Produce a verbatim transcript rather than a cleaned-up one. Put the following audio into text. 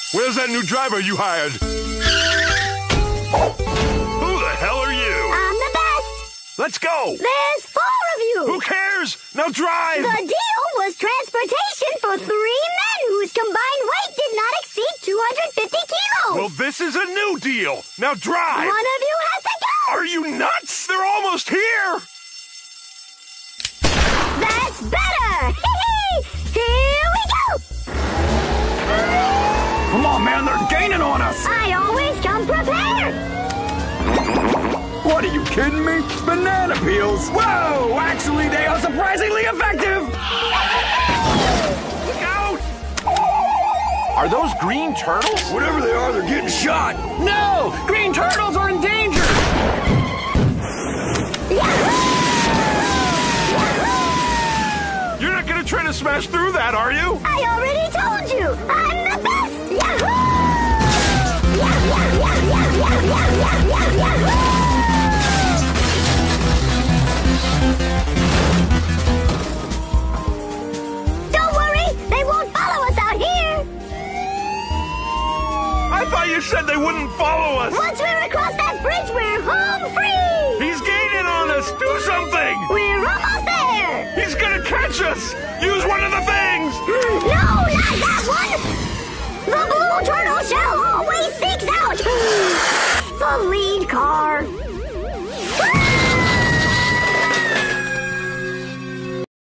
Where's that new driver you hired? Who the hell are you? I'm the best. Let's go. There's four of you. Who cares? Now drive. The deal was transportation for three men whose combined weight did not exceed two hundred fifty kilos. Well, this is a new deal. Now drive. One of you has to go. Are you nuts? They're almost here. That's better. Here we go. Come on, man, they're gaining on us! I always come prepared! What, are you kidding me? Banana peels! Whoa! Actually, they are surprisingly effective! Look out! Are those green turtles? Whatever they are, they're getting shot! No! Green turtles are in danger! You're not gonna try to smash through that, are you? I already told you! I'm the best! Yahoo! Yah, yah, yah, yah, yah, yah, yah, yah, yahoo! Don't worry! They won't follow us out here! I thought you said they wouldn't follow us! Once we're across that bridge, we're home free! He's gaining on us! Do something! We're almost there! He's gonna catch us! Use one of the things!